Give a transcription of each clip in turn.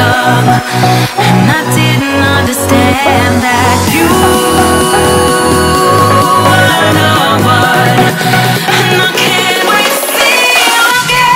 young, and I didn't understand that you were the one, and I can't wait to see you again.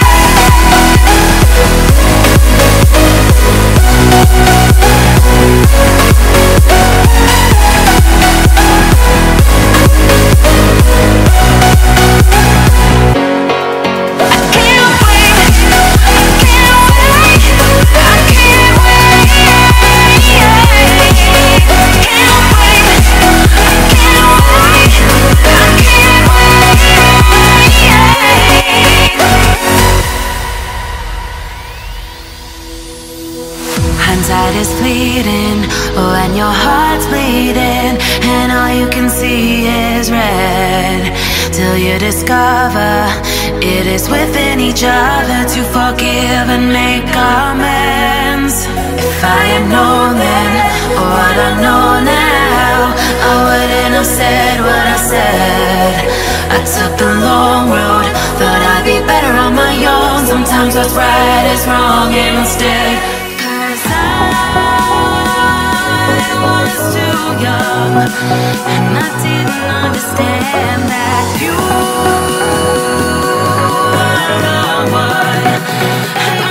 Hindsight is fleeting when your heart's bleeding and all you can see is red, till you discover it is within each other to forgive and make amends. If I had known then what I know now, I wouldn't have said what I said. I took the long road, thought I'd be better on my own. Sometimes what's right is wrong instead. I was too young, and I didn't understand that you were the one.